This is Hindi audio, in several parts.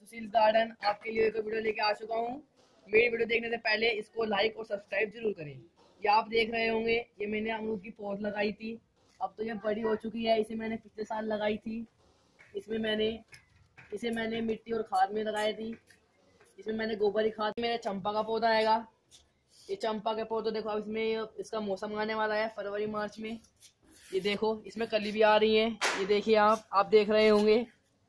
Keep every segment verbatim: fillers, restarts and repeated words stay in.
सुशील गार्डन आपके लिए एक वीडियो लेके आ चुका हूँ। मेरी वीडियो देखने से पहले इसको लाइक और सब्सक्राइब जरूर करें। ये आप देख रहे होंगे, ये मैंने अमरूद की पौध लगाई थी, अब तो ये बड़ी हो चुकी है। इसे मैंने पिछले साल लगाई थी। इसमें मैंने इसे मैंने मिट्टी और खाद में लगाई थी। इसमें मैंने गोबर की खाद, मेरा चंपा का पौधा आएगा। ये चंपा के पौधे देखो, अब इसमें इसका मौसम आने वाला है फरवरी मार्च में। ये देखो, इसमें कली भी आ रही है। ये देखिए, आप आप देख रहे होंगे,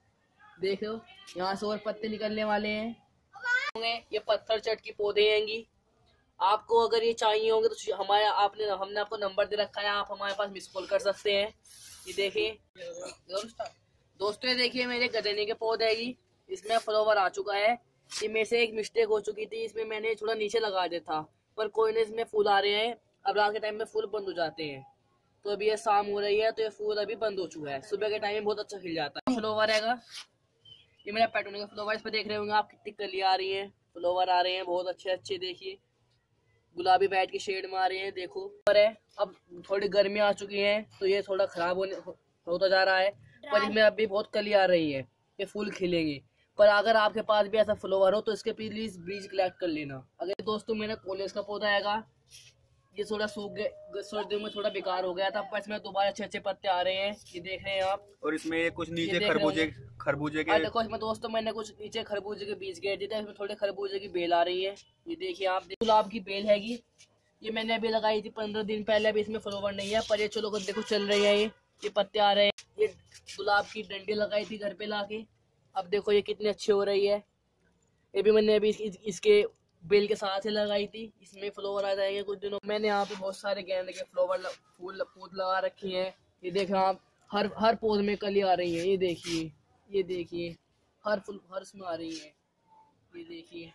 देखो यहाँ से और पत्ते निकलने वाले हैं। ये पत्थर चट की पौधे हैंगी। आपको अगर ये चाहिए होंगे तो हमारे आपने हमने आपको नंबर दे रखा है, आप हमारे पास मिस कॉल कर सकते हैं। ये देखिए दोस्तों, ये देखिए मेरे गदने के पौधे हैगी, इसमें फ्लावर आ चुका है। ये मेरे से एक मिस्टेक हो चुकी थी, इसमें मैंने थोड़ा नीचे लगा दिया था, पर कोई नहीं, इसमें फूल आ रहे हैं। अब रात के टाइम में फूल बंद हो जाते हैं, तो अभी ये शाम हो रही है तो ये फूल अभी बंद हो चुका है। सुबह के टाइम में बहुत अच्छा खिल जाता है। फ्लावर रहेगा, ये मेरा पेटूनिया का फ्लावर, इस पर देख रहे होंगे आप कितनी कली आ रही है, फ्लावर आ रहे हैं बहुत अच्छे अच्छे। देखिए गुलाबी बैट की शेड में आ रहे हैं, देखो पर है। अब थोड़ी गर्मी आ चुकी है तो ये थोड़ा खराब होने होता जा रहा है, पर इसमें अभी बहुत कली आ रही है, ये फूल खिलेंगे। पर अगर आपके पास भी ऐसा फ्लावर हो तो इसके प्लीज बीज कलेक्ट कर लेना। अगर दोस्तों मेरा कॉलेज का पौधा आएगा, ये थोड़ा सूख गए, सर्दियों में थोड़ा बेकार हो गया था, पर इसमें दोबारा अच्छे अच्छे पत्ते आ रहे हैं। ये देख रहे हैं आप, और इसमें कुछ नीचे खरबूजे खरबूजे के देखो, इसमें दोस्तों मैंने कुछ नीचे खरबूजे के बीज गेर दिए थे, इसमें थोड़े खरबूजे की बेल आ रही है। ये देखिए आप, गुलाब की बेल हैगी, ये मैंने अभी लगाई थी पंद्रह दिन पहले। अभी इसमें फ्लावर नहीं है, पर ये चलो देखो चल रही है, ये ये पत्ते आ रहे हैं। ये गुलाब की डंडी लगाई थी घर पे लाके, अब देखो ये कितनी अच्छी हो रही है। ये भी मैंने अभी इस, इसके बेल के साथ ही लगाई थी, इसमें फ्लावर आ जाएंगे कुछ दिनों। मैंने यहाँ पे बहुत सारे गेंदे के फ्लावर फूल पौध लगा रखी हैं। ये देख रहे आप, हर हर पौध में कली आ रही है। ये देखिए, ये देखिए हर फूल हर उसमें आ रही है। ये देखिए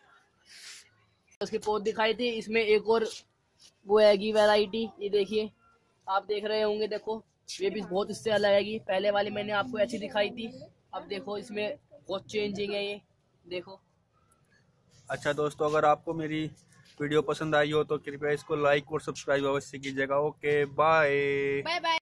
उसके पौध दिखाई थी, इसमें एक और वो आएगी वैरायटी। ये देखिए आप देख रहे होंगे, देखो ये भी बहुत इससे अलग आएगी। पहले वाली मैंने आपको ऐसी दिखाई थी, अब देखो इसमें बहुत चेंजिंग है। ये देखो। अच्छा दोस्तों, अगर आपको मेरी वीडियो पसंद आई हो तो कृपया इसको लाइक और सब्सक्राइब अवश्य कीजिएगा। Okay bye bye bye.